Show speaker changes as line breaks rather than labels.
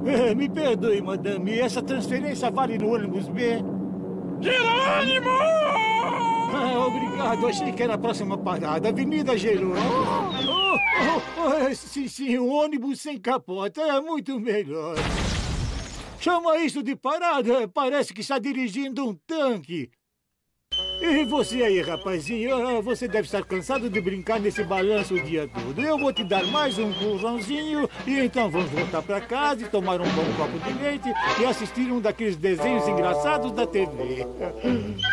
Me perdoe, madame. Essa transferência vale no ônibus B?
Jerônimo!
Obrigado. Achei que era a próxima parada. Avenida Jerônimo. Sim, um ônibus sem capota. É muito melhor. Chama isso de parada? Parece que está dirigindo um tanque. E você aí, rapazinho? Você deve estar cansado de brincar nesse balanço o dia todo. Eu vou te dar mais um empurrãozinho e então vamos voltar para casa e tomar um bom copo de leite e assistir um daqueles desenhos engraçados da TV.